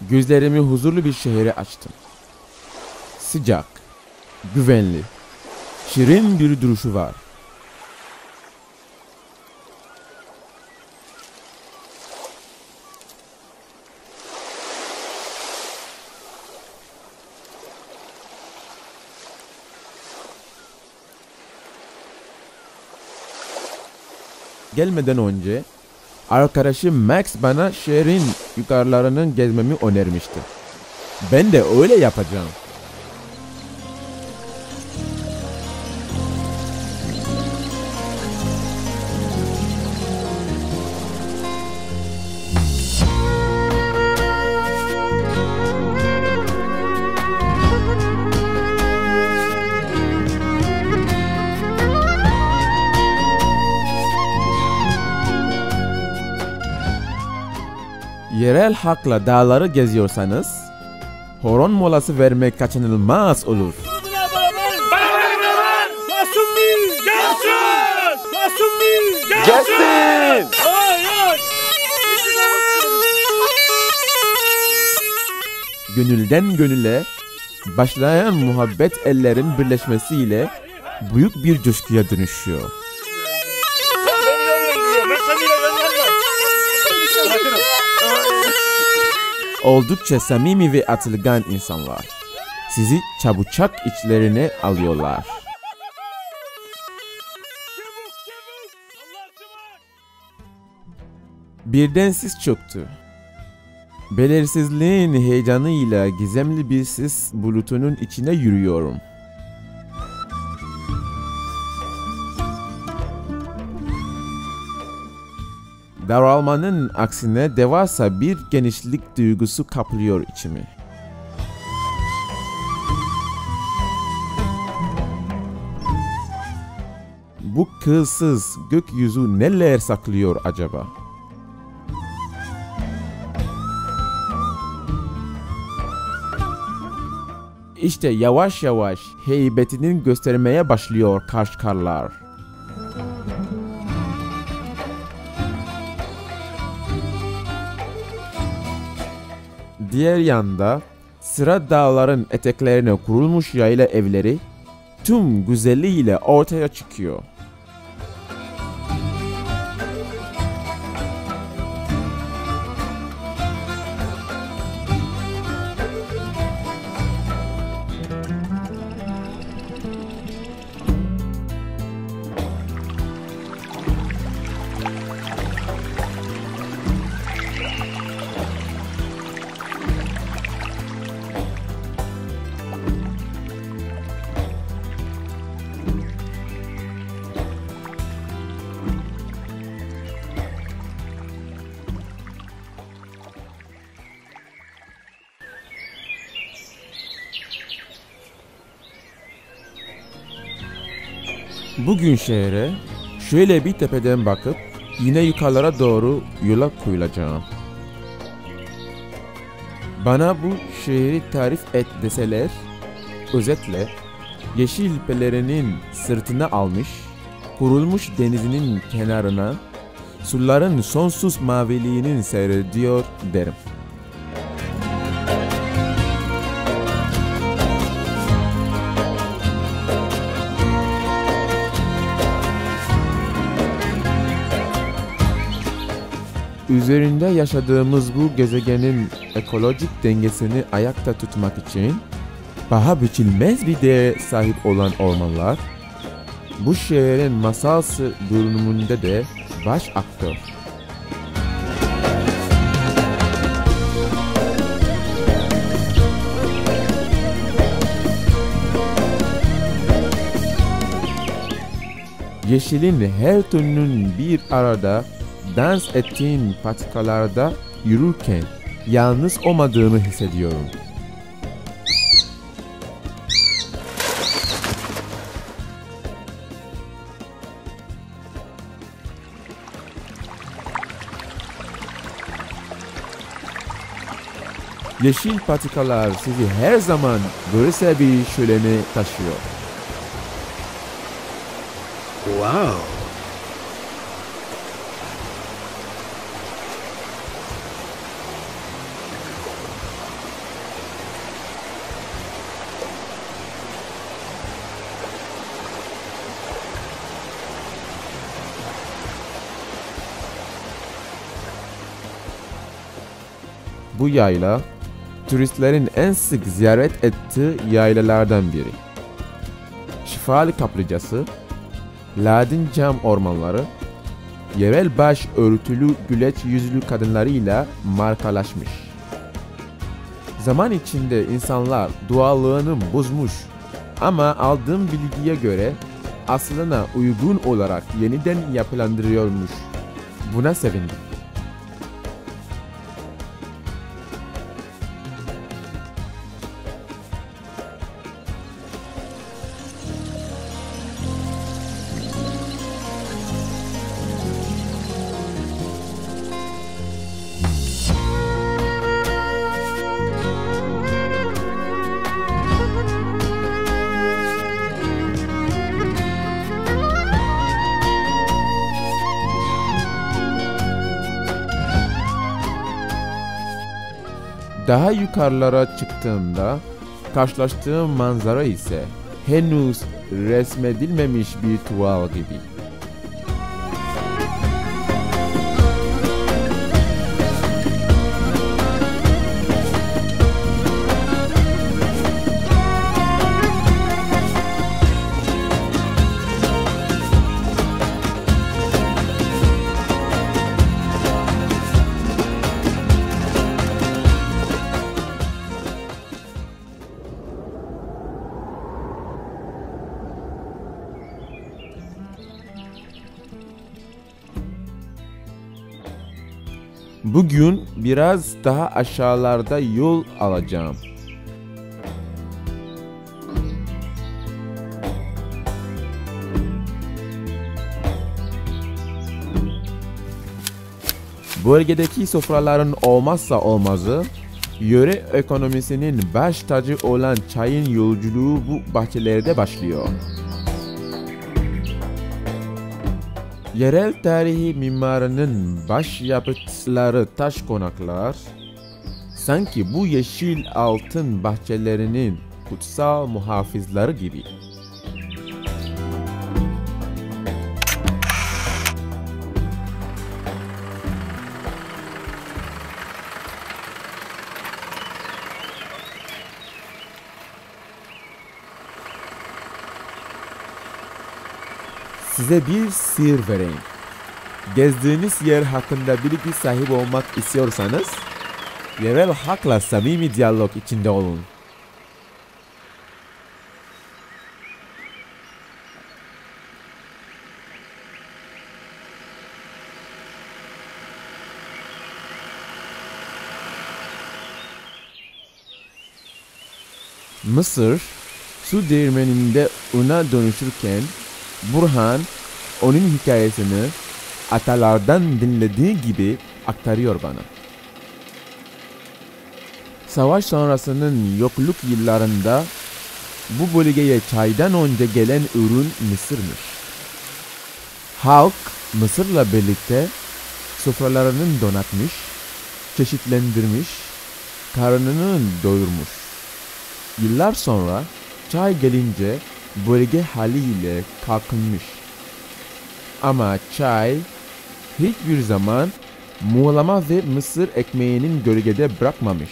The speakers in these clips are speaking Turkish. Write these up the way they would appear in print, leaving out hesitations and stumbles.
Gözlerimi huzurlu bir şehre açtım. Sıcak, güvenli, şirin bir duruşu var. Gelmeden önce arkadaşım Max bana şehrin yukarılarının gezmemi önermişti. Ben de öyle yapacağım. Yerel halkla dağları geziyorsanız, horon molası vermek kaçınılmaz olur. Gelsin! Gönülden gönüle başlayan muhabbet ellerin birleşmesiyle büyük bir coşkuya dönüşüyor. Oldukça samimi ve atılgan insanlar. Sizi çabucak içlerine alıyorlar. Birden sis çöktü. Belirsizliğin heyecanıyla gizemli bir sis bulutunun içine yürüyorum. Daralmanın aksine devasa bir genişlik duygusu kaplıyor içimi. Bu kılsız gökyüzü neler saklıyor acaba? İşte yavaş yavaş heybetini göstermeye başlıyor Kaşgarlar. Diğer yanda sıra dağların eteklerine kurulmuş yayla evleri tüm güzelliğiyle ortaya çıkıyor. Bugün şehre şöyle bir tepeden bakıp yine yukarılara doğru yola koyulacağım. Bana bu şehri tarif et deseler, özetle yeşil pelerinin sırtına almış, kurulmuş denizinin kenarına suların sonsuz maviliğinin seyrediyor derim. Üzerinde yaşadığımız bu gezegenin ekolojik dengesini ayakta tutmak için paha biçilmez bir değere sahip olan ormanlar, bu şehrin masalsı durumunda da baş aktör. Yeşilin her türünün bir arada dans ettiğin patikalarda yürürken yalnız olmadığımı hissediyorum. Yeşil patikalar sizi her zaman görsel bir şölene taşıyor. Wow! bu yayla, turistlerin en sık ziyaret ettiği yaylalardan biri. Şifalı kaplıcası, ladin cam ormanları, yerel baş örtülü güleç yüzlü kadınlarıyla markalaşmış. Zaman içinde insanlar doğallığını bozmuş ama aldığım bilgiye göre aslına uygun olarak yeniden yapılandırıyormuş. Buna sevindim. Daha yukarılara çıktığımda karşılaştığım manzara ise henüz resmedilmemiş bir tuval gibi. Bugün biraz daha aşağılarda yol alacağım. Bölgedeki sofraların olmazsa olmazı, yöre ekonomisinin baş tacı olan çayın yolculuğu bu bahçelerde başlıyor. Yerel tarihi mimarının başyapıtları taş konaklar, sanki bu yeşil altın bahçelerinin kutsal muhafızları gibi. Size bir sır vereyim. Gezdiğiniz yer hakkında bilgi sahibi olmak istiyorsanız, yerel halkla samimi diyalog içinde olun. Mısır, su değirmeninde una dönüşürken, Burhan, onun hikayesini atalardan dinlediği gibi aktarıyor bana. Savaş sonrasının yokluk yıllarında bu bölgeye çaydan önce gelen ürün mısırmış. Halk mısırla birlikte sofralarını donatmış, çeşitlendirmiş, karnını doyurmuş. Yıllar sonra çay gelince bölge haliyle kalkınmış. Ama çay hiçbir zaman muğlama ve mısır ekmeğinin gölgede bırakmamış.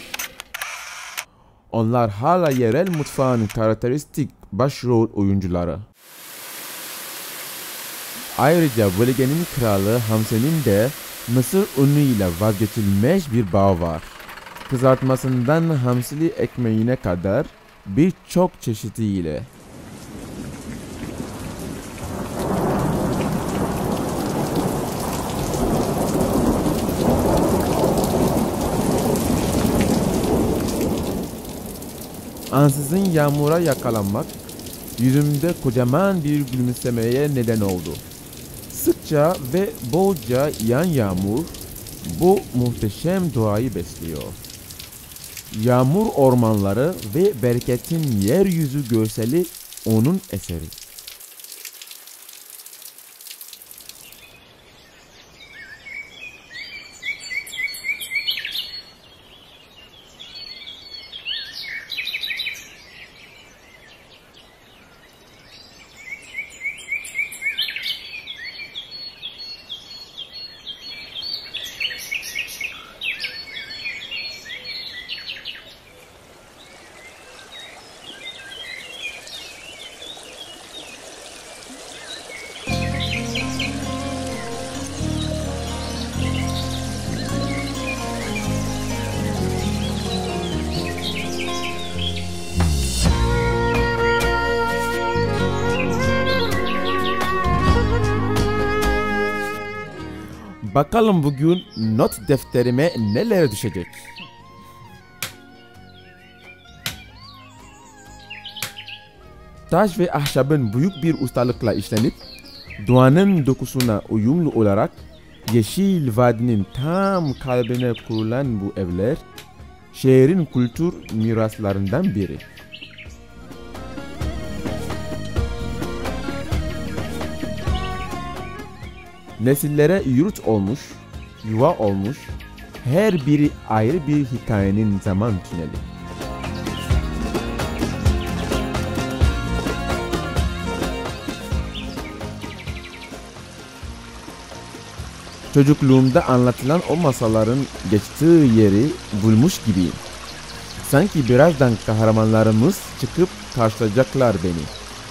Onlar hala yerel mutfağın karakteristik başrol oyuncuları. Ayrıca bölgenin kralı Hamse'nin de mısır unuyla vazgeçilmez bir bağı var. Kızartmasından hamsili ekmeğine kadar birçok çeşidiyle. Ansızın yağmura yakalanmak, yüzümde kocaman bir gülümsemeye neden oldu. Sıkça ve bolca yağan yağmur, bu muhteşem doğayı besliyor. Yağmur ormanları ve bereketin yeryüzü görseli onun eseri. Bakalım bugün not defterime neler düşecek? Taş ve ahşabın büyük bir ustalıkla işlenip doğanın dokusuna uyumlu olarak Yeşil Vadinin tam kalbine kurulan bu evler şehrin kültür miraslarından biri. Nesillere yurt olmuş, yuva olmuş, her biri ayrı bir hikayenin zaman tüneli. Çocukluğumda anlatılan o masalların geçtiği yeri bulmuş gibiyim. Sanki birazdan kahramanlarımız çıkıp karşılayacaklar beni.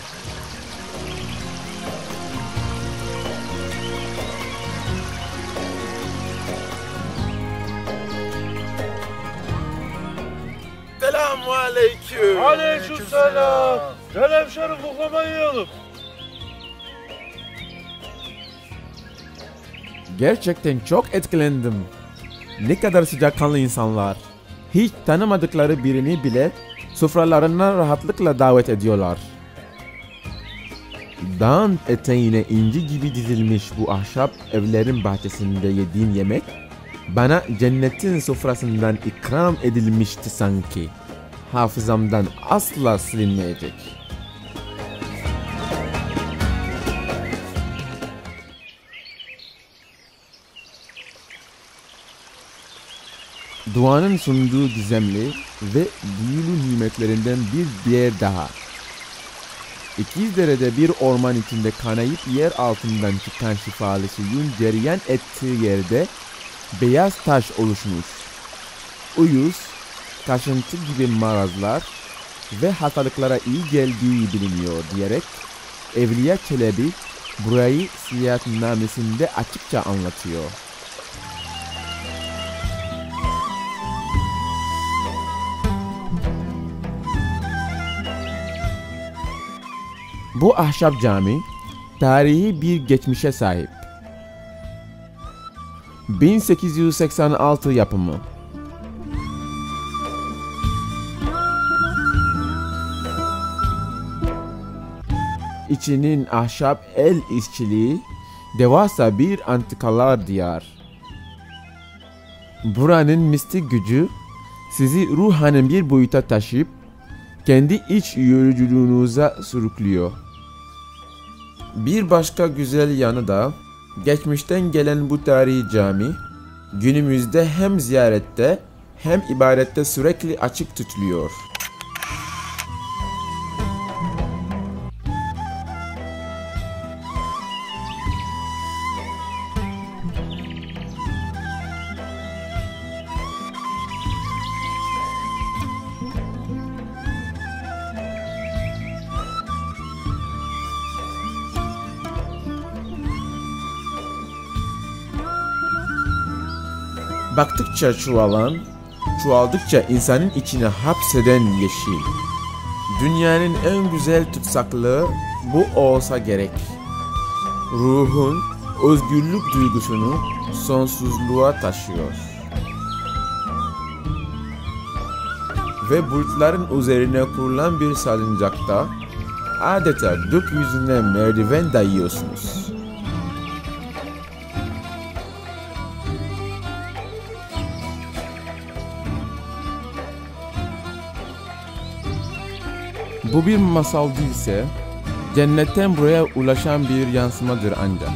Selamünaleyküm. Aleykümselam. Gel hemşerim buklama yiyelim. Gerçekten çok etkilendim. Ne kadar sıcakkanlı insanlar. Hiç tanımadıkları birini bile sofralarına rahatlıkla davet ediyorlar. Dağın eteğine inci gibi dizilmiş bu ahşap evlerin bahçesinde yediğim yemek bana cennetin sofrasından ikram edilmişti sanki. Hafızamdan asla silinmeyecek. Doğanın sunduğu gizemli ve büyülü nimetlerinden bir diğer daha. İkizdere'de bir orman içinde kanayıp yer altından çıkan şifalı suyun cereyan ettiği yerde beyaz taş oluşmuş. Uyuz, kaşıntı gibi marazlar ve hastalıklara iyi geldiği biliniyor diyerek Evliya Çelebi burayı seyahatnamesinde açıkça anlatıyor. Bu ahşap cami tarihi bir geçmişe sahip. 1886 yapımı. İçinin ahşap el işçiliği devasa bir antikalar diyar. Buranın mistik gücü sizi ruhen bir boyuta taşıyıp kendi iç yolculuğunuza sürüklüyor. Bir başka güzel yanı da geçmişten gelen bu tarihi cami günümüzde hem ziyarette hem ibadette sürekli açık tutuluyor. Baktıkça çoğaldıkça insanın içine hapseden yeşil. Dünyanın en güzel tutsaklığı bu olsa gerek. Ruhun özgürlük duygusunu sonsuzluğa taşıyor. Ve bulutların üzerine kurulan bir salıncakta adeta gökyüzüne merdiven dayıyorsunuz. Bu bir masal değilse, cennetten buraya ulaşan bir yansımadır ancak.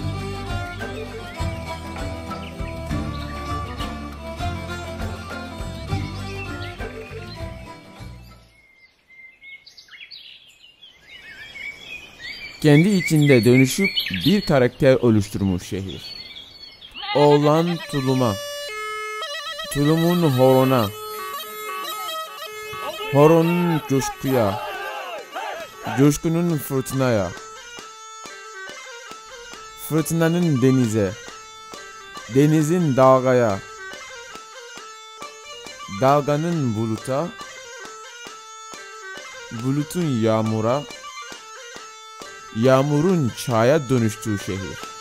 Kendi içinde dönüşüp bir karakter oluşturmuş şehir. Oğlan tuluma, tulumun horona, horonun coşkuya, coşkunun fırtınaya, fırtınanın denize, denizin dalgaya, dalganın buluta, bulutun yağmura, yağmurun çaya dönüştüğü şehir.